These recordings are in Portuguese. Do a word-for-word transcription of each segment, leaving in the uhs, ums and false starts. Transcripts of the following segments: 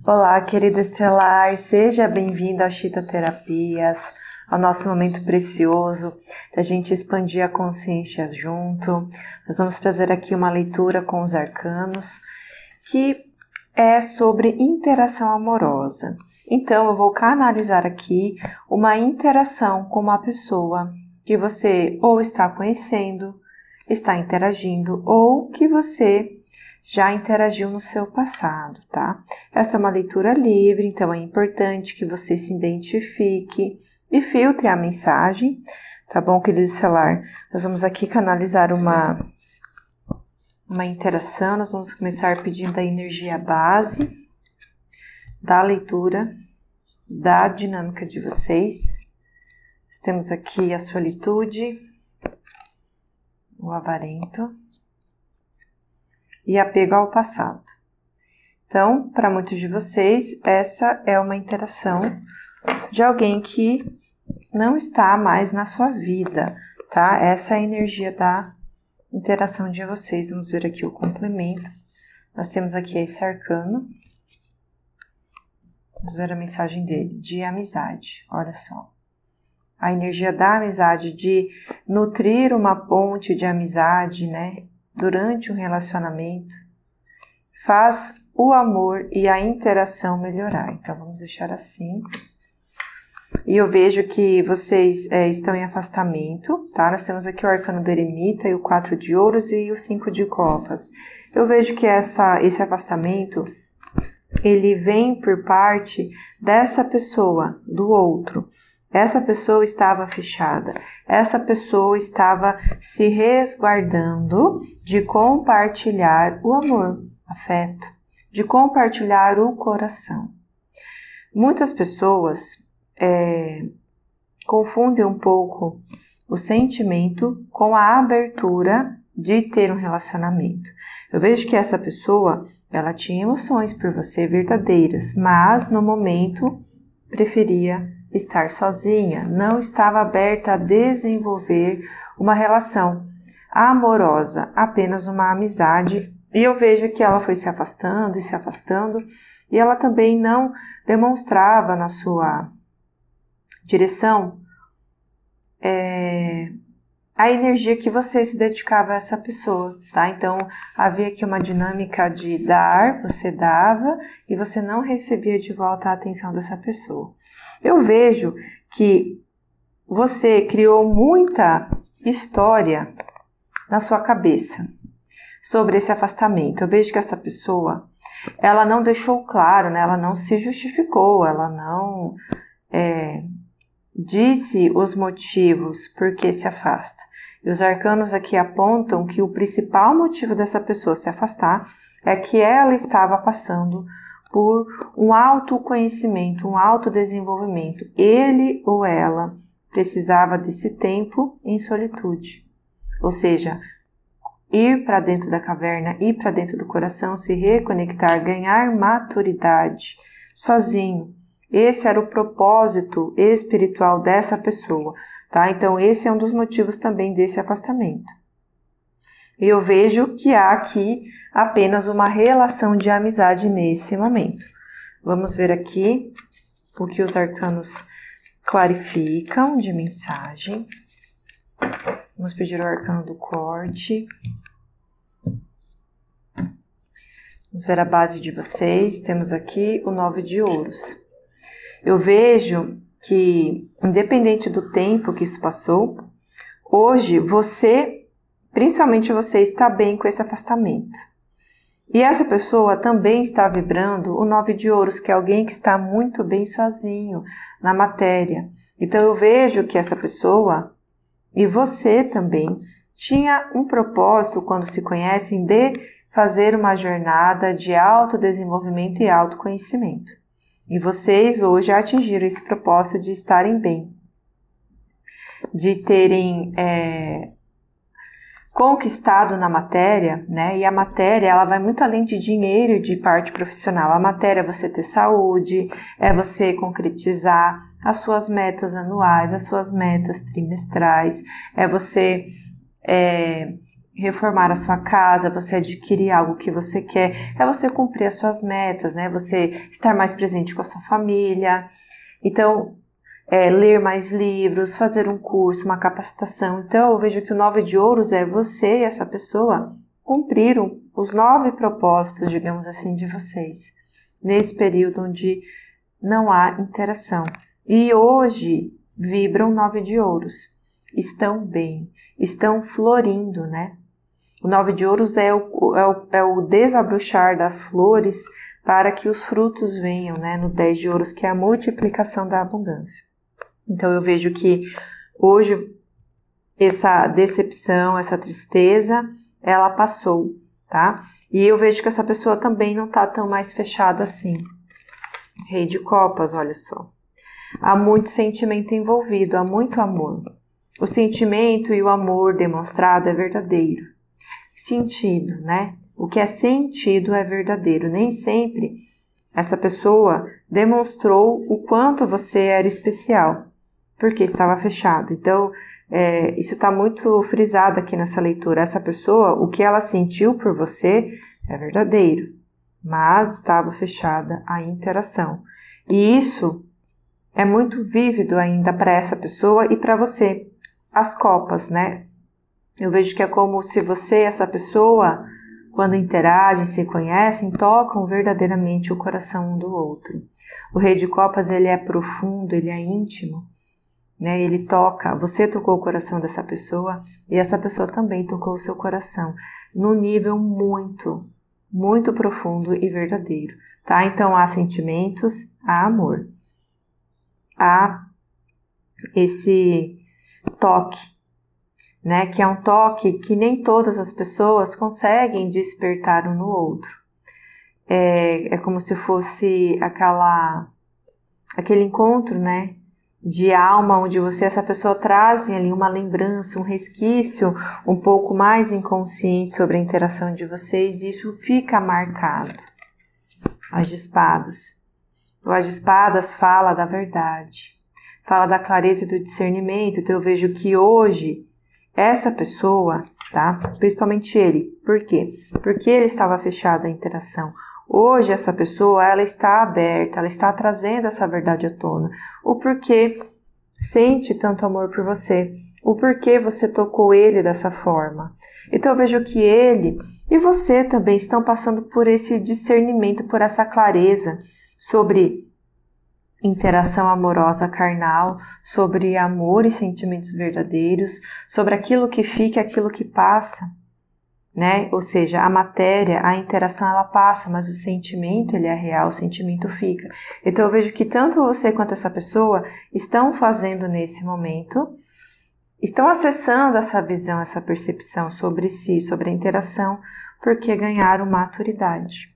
Olá, querida estelar, seja bem-vinda ao Chita Terapias, ao nosso momento precioso da gente expandir a consciência junto. Nós vamos trazer aqui uma leitura com os arcanos, que é sobre interação amorosa. Então, eu vou canalizar aqui uma interação com uma pessoa que você ou está conhecendo, está interagindo, ou que você já interagiu no seu passado, tá? Essa é uma leitura livre, então é importante que você se identifique e filtre a mensagem, tá bom, querido estelar? Nós vamos aqui canalizar uma, uma interação, nós vamos começar pedindo a energia base da leitura, da dinâmica de vocês. Nós temos aqui a solitude, o avarento e apego ao passado. Então, para muitos de vocês, essa é uma interação de alguém que não está mais na sua vida, tá? Essa é a energia da interação de vocês. Vamos ver aqui o complemento. Nós temos aqui esse arcano. Vamos ver a mensagem dele, de amizade. Olha só. A energia da amizade, de nutrir uma ponte de amizade, né? Durante um relacionamento, faz o amor e a interação melhorar. Então, vamos deixar assim. E eu vejo que vocês é, estão em afastamento, tá? Nós temos aqui o arcano do eremita e o quatro de ouros e o cinco de copas. Eu vejo que essa, esse afastamento, ele vem por parte dessa pessoa, do outro. Essa pessoa estava fechada, essa pessoa estava se resguardando de compartilhar o amor, afeto, de compartilhar o coração. Muitas pessoas é, confundem um pouco o sentimento com a abertura de ter um relacionamento. Eu vejo que essa pessoa, ela tinha emoções por você verdadeiras, mas no momento preferia estar sozinha, não estava aberta a desenvolver uma relação amorosa, apenas uma amizade. E eu vejo que ela foi se afastando e se afastando, e ela também não demonstrava na sua direção é, a energia que você se dedicava a essa pessoa, tá? Então, havia aqui uma dinâmica de dar, você dava, e você não recebia de volta a atenção dessa pessoa. Eu vejo que você criou muita história na sua cabeça sobre esse afastamento. Eu vejo que essa pessoa, ela não deixou claro, né? Ela não se justificou, ela não é, disse os motivos por que se afasta. E os arcanos aqui apontam que o principal motivo dessa pessoa se afastar é que ela estava passando por um autoconhecimento, um autodesenvolvimento. Ele ou ela precisava desse tempo em solitude. Ou seja, ir para dentro da caverna, ir para dentro do coração, se reconectar, ganhar maturidade sozinho. Esse era o propósito espiritual dessa pessoa, tá? Então, esse é um dos motivos também desse afastamento. E eu vejo que há aqui apenas uma relação de amizade nesse momento. Vamos ver aqui o que os arcanos clarificam de mensagem. Vamos pedir o arcano do corte. Vamos ver a base de vocês. Temos aqui o nove de ouros. Eu vejo que, independente do tempo que isso passou, hoje você, principalmente você, está bem com esse afastamento. E essa pessoa também está vibrando o nove de ouros, que é alguém que está muito bem sozinho na matéria. Então eu vejo que essa pessoa, e você também, tinha um propósito quando se conhecem de fazer uma jornada de autodesenvolvimento e autoconhecimento. E vocês hoje atingiram esse propósito de estarem bem, de terem é, conquistado na matéria, né? E a matéria, ela vai muito além de dinheiro e de parte profissional. A matéria é você ter saúde, é você concretizar as suas metas anuais, as suas metas trimestrais, é você é, reformar a sua casa, você adquirir algo que você quer, é você cumprir as suas metas, né? Você estar mais presente com a sua família. Então, é, ler mais livros, fazer um curso, uma capacitação. Então, eu vejo que o nove de ouros é você e essa pessoa cumpriram os nove propósitos, digamos assim, de vocês, nesse período onde não há interação. E hoje vibram nove de ouros, estão bem, estão florindo, né? O nove de ouros é o, é, o, é o desabrochar das flores para que os frutos venham, né? No dez de ouros, que é a multiplicação da abundância. Então eu vejo que hoje essa decepção, essa tristeza, ela passou, tá? E eu vejo que essa pessoa também não tá tão mais fechada assim. Rei de copas, olha só. Há muito sentimento envolvido, há muito amor. O sentimento e o amor demonstrado é verdadeiro. Sentido, né? O que é sentido é verdadeiro. Nem sempre essa pessoa demonstrou o quanto você era especial, porque estava fechado. Então, é, isso está muito frisado aqui nessa leitura. Essa pessoa, o que ela sentiu por você é verdadeiro, mas estava fechada a interação. E isso é muito vívido ainda para essa pessoa e para você. As copas, né? Eu vejo que é como se você e essa pessoa, quando interagem, se conhecem, tocam verdadeiramente o coração um do outro. O Rei de Copas, ele é profundo, ele é íntimo, né? Ele toca, você tocou o coração dessa pessoa e essa pessoa também tocou o seu coração, num nível muito, muito profundo e verdadeiro, tá? Então, há sentimentos, há amor, há esse toque, né? Que é um toque que nem todas as pessoas conseguem despertar um no outro. É, é como se fosse aquela, aquele encontro, né? De alma, onde você e essa pessoa trazem ali uma lembrança, um resquício um pouco mais inconsciente sobre a interação de vocês, e isso fica marcado. As de espadas. O As de espadas fala da verdade, fala da clareza e do discernimento. Então eu vejo que hoje essa pessoa, tá? Principalmente ele. Por quê? Porque ele estava fechado à interação. Hoje essa pessoa, ela está aberta, ela está trazendo essa verdade à tona. O porquê sente tanto amor por você. O porquê você tocou ele dessa forma. Então eu vejo que ele e você também estão passando por esse discernimento, por essa clareza sobre interação amorosa carnal, sobre amor e sentimentos verdadeiros, sobre aquilo que fica e aquilo que passa, né? Ou seja, a matéria, a interação ela passa, mas o sentimento ele é real, o sentimento fica. Então eu vejo que tanto você quanto essa pessoa estão fazendo nesse momento, estão acessando essa visão, essa percepção sobre si, sobre a interação, porque ganharam maturidade.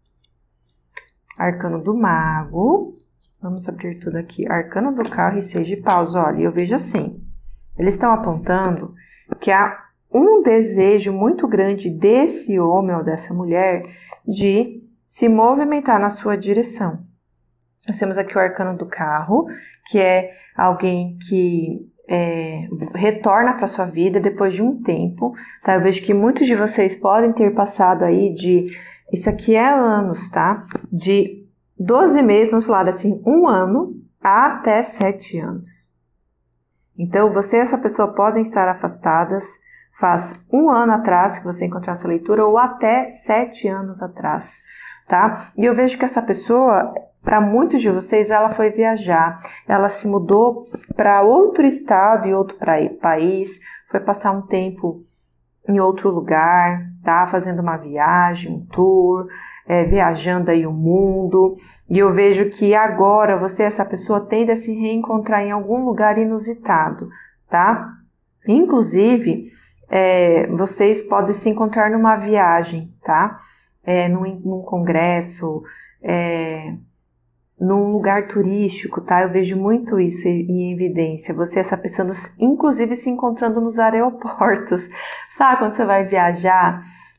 Arcano do Mago. Vamos abrir tudo aqui. Arcano do Carro e Seis de Paus. Olha, eu vejo assim. Eles estão apontando que há um desejo muito grande desse homem ou dessa mulher de se movimentar na sua direção. Nós temos aqui o Arcano do Carro, que é alguém que é, retorna para a sua vida depois de um tempo. Tá? Eu vejo que muitos de vocês podem ter passado aí de... Isso aqui é anos, tá? De doze meses, vamos falar assim, um ano até sete anos. Então, você e essa pessoa podem estar afastadas faz um ano atrás que você encontrou essa leitura ou até sete anos atrás, tá? E eu vejo que essa pessoa, para muitos de vocês, ela foi viajar, ela se mudou para outro estado e outro país, foi passar um tempo em outro lugar, tá? Fazendo uma viagem, um tour, É, viajando aí o mundo, e eu vejo que agora você e essa pessoa tende a se reencontrar em algum lugar inusitado, tá? Inclusive, é, vocês podem se encontrar numa viagem, tá? É, num, num congresso, é, num lugar turístico, tá? Eu vejo muito isso em evidência. Você e essa pessoa, inclusive, se encontrando nos aeroportos. Sabe quando você vai viajar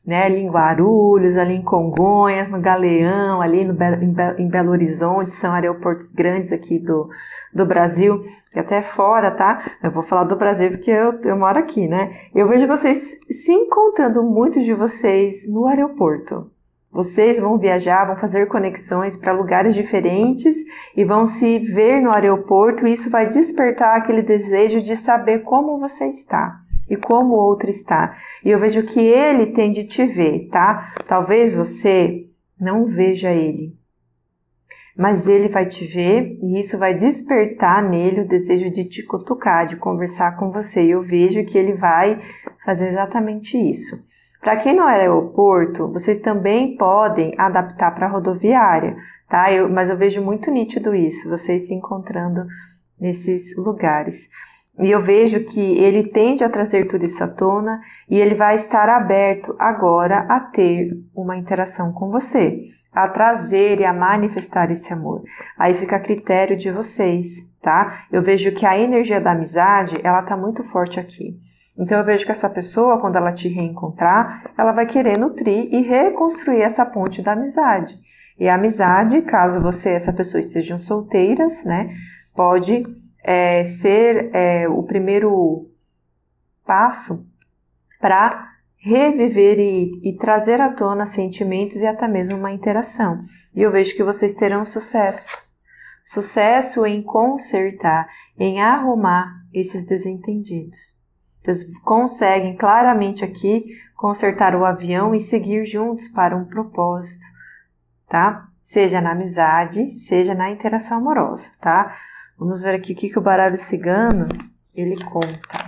né, ali em Guarulhos, ali em Congonhas, no Galeão, ali no Be- em, Be- em Belo Horizonte, são aeroportos grandes aqui do, do Brasil, e até fora, tá? Eu vou falar do Brasil porque eu, eu moro aqui, né? Eu vejo vocês se encontrando, muitos de vocês, no aeroporto. Vocês vão viajar, vão fazer conexões para lugares diferentes e vão se ver no aeroporto, e isso vai despertar aquele desejo de saber como você está e como o outro está. E eu vejo que ele tem de te ver, tá? Talvez você não veja ele, mas ele vai te ver e isso vai despertar nele o desejo de te cutucar, de conversar com você. E eu vejo que ele vai fazer exatamente isso. Para quem não é aeroporto, vocês também podem adaptar para a rodoviária, tá? Eu, mas eu vejo muito nítido isso, vocês se encontrando nesses lugares. E eu vejo que ele tende a trazer tudo isso à tona e ele vai estar aberto agora a ter uma interação com você, a trazer e a manifestar esse amor. Aí fica a critério de vocês, tá? Eu vejo que a energia da amizade, ela tá muito forte aqui. Então eu vejo que essa pessoa, quando ela te reencontrar, ela vai querer nutrir e reconstruir essa ponte da amizade. E a amizade, caso você e essa pessoa estejam solteiras, né, pode é, ser é, o primeiro passo para reviver e, e trazer à tona sentimentos e até mesmo uma interação. E eu vejo que vocês terão sucesso. Sucesso em consertar, em arrumar esses desentendidos. Vocês conseguem claramente aqui consertar o avião e seguir juntos para um propósito, tá? Seja na amizade, seja na interação amorosa, tá? Vamos ver aqui o que, que o baralho cigano, ele conta.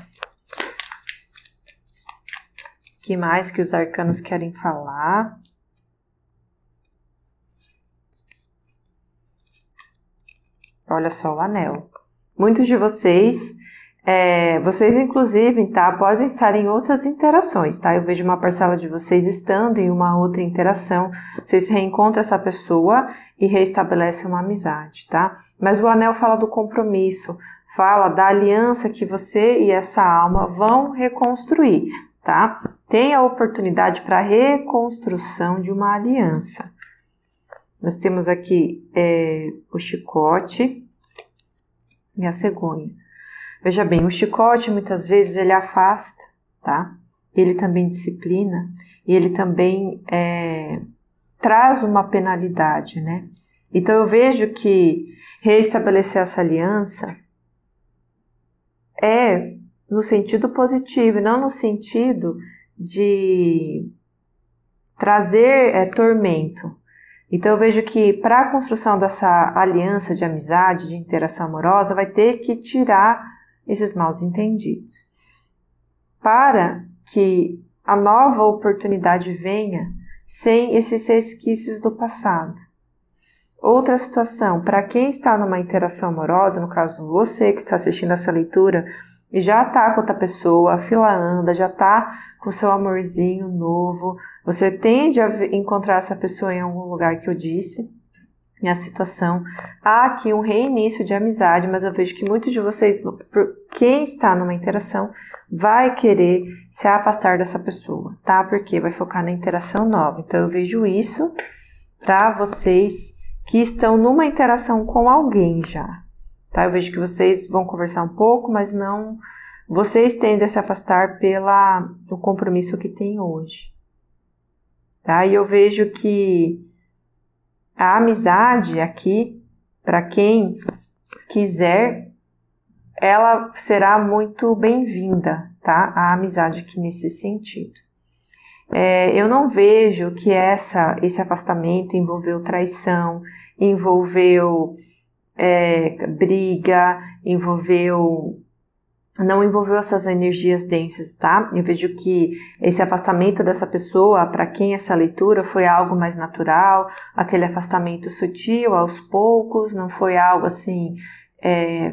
O que mais que os arcanos querem falar? Olha só o anel. Muitos de vocês... É, vocês, inclusive, tá, podem estar em outras interações, tá? Eu vejo uma parcela de vocês estando em uma outra interação, vocês reencontram essa pessoa e restabelecem uma amizade, tá? Mas o anel fala do compromisso, fala da aliança que você e essa alma vão reconstruir, tá? Tem a oportunidade para a reconstrução de uma aliança. Nós temos aqui é, o chicote e a cegonha. Veja bem, o chicote muitas vezes ele afasta, tá? Ele também disciplina e ele também é, traz uma penalidade, né? Então eu vejo que reestabelecer essa aliança é no sentido positivo, não no sentido de trazer é, tormento. Então eu vejo que para a construção dessa aliança de amizade, de interação amorosa, vai ter que tirar esses maus entendidos, para que a nova oportunidade venha sem esses resquícios do passado. Outra situação, para quem está numa interação amorosa, no caso você que está assistindo essa leitura e já está com outra pessoa, a fila anda, já está com o seu amorzinho novo, você tende a encontrar essa pessoa em algum lugar que eu disse, minha situação, há aqui um reinício de amizade, mas eu vejo que muitos de vocês, quem está numa interação, vai querer se afastar dessa pessoa, tá? Porque vai focar na interação nova. Então eu vejo isso para vocês que estão numa interação com alguém já, tá? Eu vejo que vocês vão conversar um pouco, mas não, vocês tendem a se afastar pela o compromisso que tem hoje, tá? E eu vejo que a amizade aqui, para quem quiser, ela será muito bem-vinda, tá? A amizade aqui nesse sentido. É, eu não vejo que essa, esse afastamento envolveu traição, envolveu é, briga, envolveu... não envolveu essas energias densas, tá? Eu vejo que esse afastamento dessa pessoa, para quem essa leitura, foi algo mais natural, aquele afastamento sutil, aos poucos, não foi algo assim é,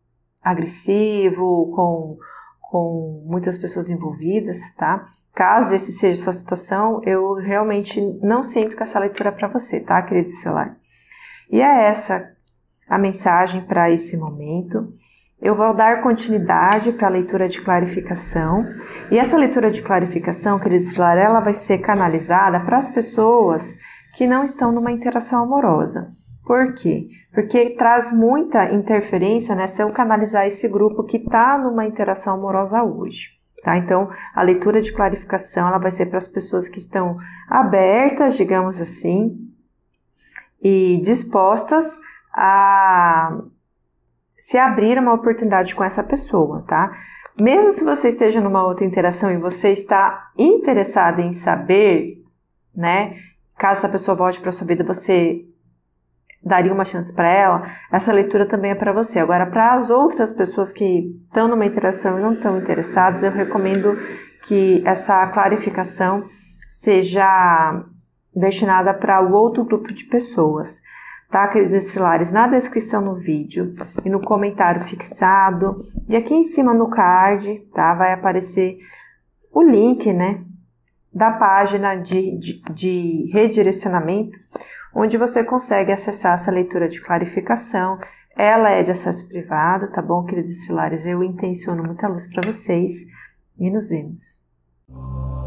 agressivo, com, com muitas pessoas envolvidas, tá? Caso esse seja a sua situação, eu realmente não sinto que essa leitura é para você, tá, querido celular? E é essa a mensagem para esse momento. eu vou dar continuidade para a leitura de clarificação. E essa leitura de clarificação, queridos estelares, ela vai ser canalizada para as pessoas que não estão numa interação amorosa. Por quê? Porque traz muita interferência, né, se eu canalizar esse grupo que está numa interação amorosa hoje. Tá? Então, a leitura de clarificação ela vai ser para as pessoas que estão abertas, digamos assim, e dispostas a se abrir uma oportunidade com essa pessoa, tá? Mesmo se você esteja numa outra interação e você está interessado em saber, né, caso essa pessoa volte para a sua vida, você daria uma chance para ela, essa leitura também é para você. Agora, para as outras pessoas que estão numa interação e não estão interessadas, eu recomendo que essa clarificação seja destinada para o outro grupo de pessoas. Tá, queridos estelares, na descrição no vídeo e no comentário fixado e aqui em cima no card, tá, vai aparecer o link, né, da página de, de, de redirecionamento, onde você consegue acessar essa leitura de clarificação. Ela é de acesso privado, tá bom, queridos estelares? Eu intenciono muita luz para vocês e nos vemos.